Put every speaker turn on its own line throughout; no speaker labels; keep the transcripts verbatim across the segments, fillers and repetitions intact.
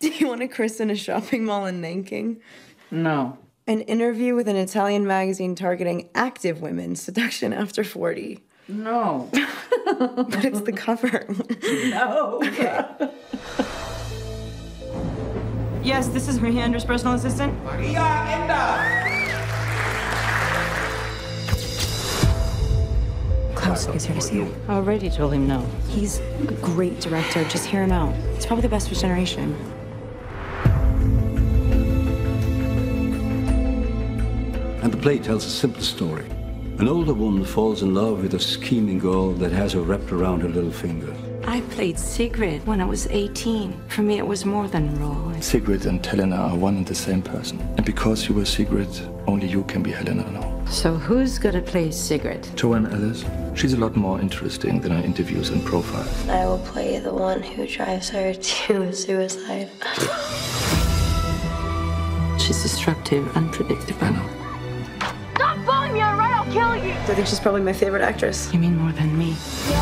Do you want to christen a shopping mall in Nanking?
No.
An interview with an Italian magazine targeting active women, seduction after forty.
No.
But it's the cover.
No.
Okay. Yes, this is Maria Andrews' personal assistant.
Maria Enda!
Klaus is here to see you.
I already told him no.
He's a great director. Just hear him out. He's probably the best for his generation.
And the play tells a simple story. An older woman falls in love with a scheming girl that has her wrapped around her little finger.
I played Sigrid when I was eighteen. For me, it was more than a role.
Sigrid and Helena are one and the same person. And because you were Sigrid, only you can be Helena now.
So who's gonna play Sigrid?
Joanne Ellis. She's a lot more interesting than her interviews and profiles.
I will play the one who drives her to suicide.
She's disruptive, unpredictable.
I know.
Stop following me, all right? I'll kill you!
I think she's probably my favorite actress.
You mean more than me?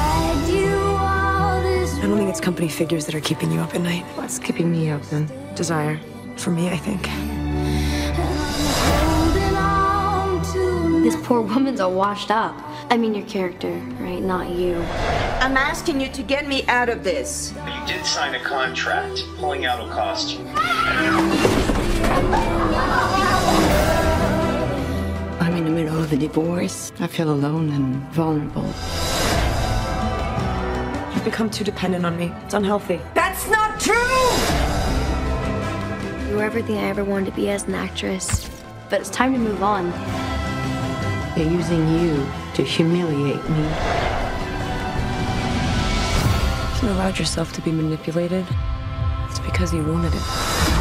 I don't think it's company figures that are keeping you up at night.
What's keeping me up then?
Desire. For me, I think.
This poor woman's all washed up. I mean your character, right? Not you.
I'm asking you to get me out of this.
You did sign a contract. Pulling out will cost you.
I'm in the middle of a divorce. I feel alone and vulnerable.
You've become too dependent on me. It's unhealthy.
That's not true!
You were everything I ever wanted to be as an actress. But it's time to move on.
They're using you to humiliate me.
If you allowed yourself to be manipulated, it's because you wanted it.